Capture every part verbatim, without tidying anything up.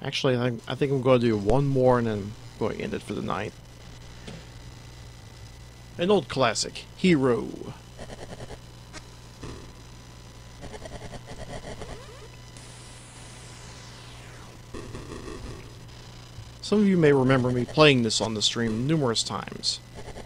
Actually, I, I think I'm going to do one more and then I'm going to end it for the night. An old classic, Hero. Some of you may remember me playing this on the stream numerous times.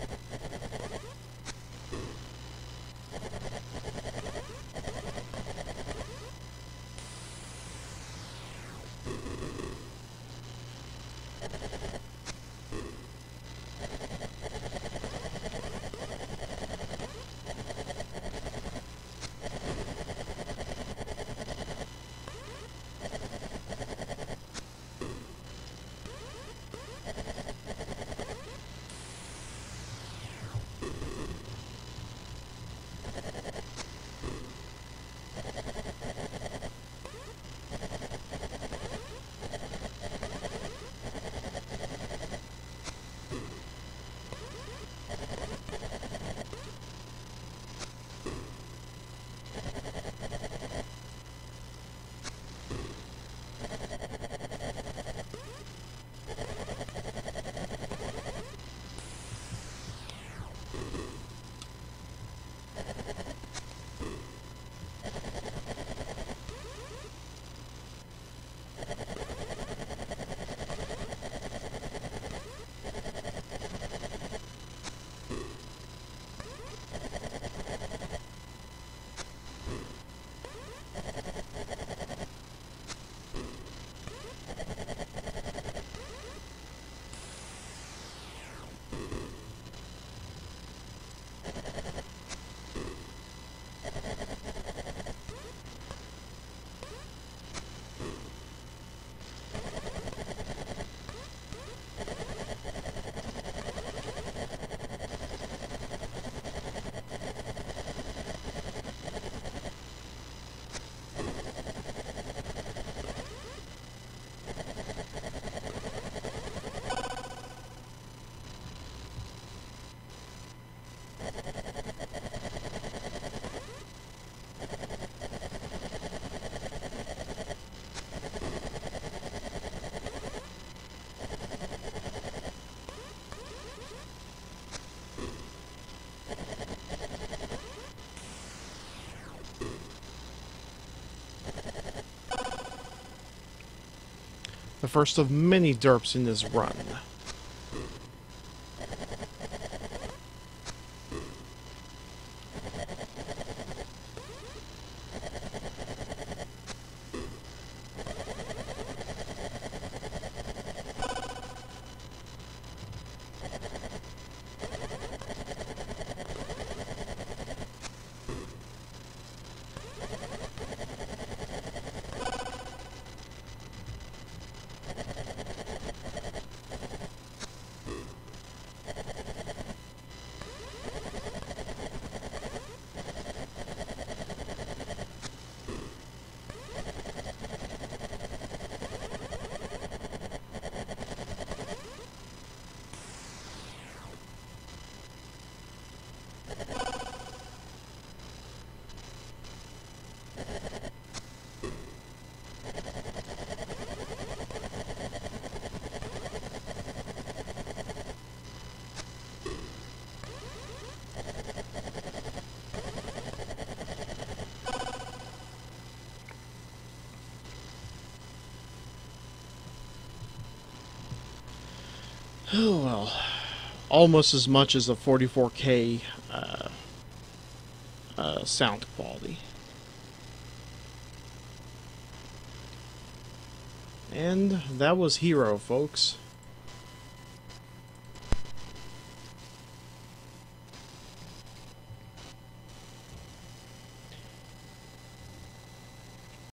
The first of many derps in this run. Oh well, almost as much as a forty-four K uh, uh, sound quality. And that was Hero, folks.